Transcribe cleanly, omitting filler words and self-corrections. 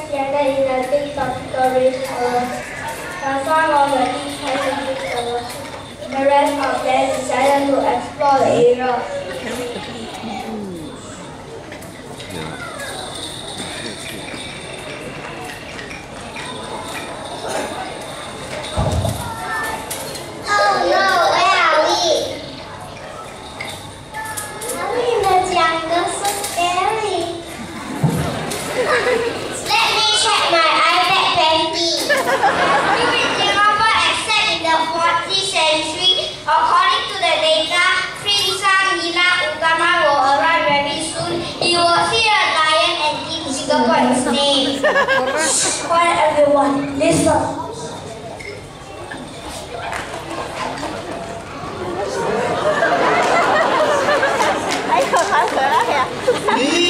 stranded in a big tropical rainforest. But some of the team tried to use the machine. The rest of them decided to explore the area. Oh no, where are we? Are we in the jungle? So scary. Let me check my iPad Bendy. In Singapore, except in the 40th century, according to the data, Prince Nila Utama will arrive very soon. He will see a lion and give Singapore its name. Quiet everyone, listen. Thấy không phải cười đó kìa.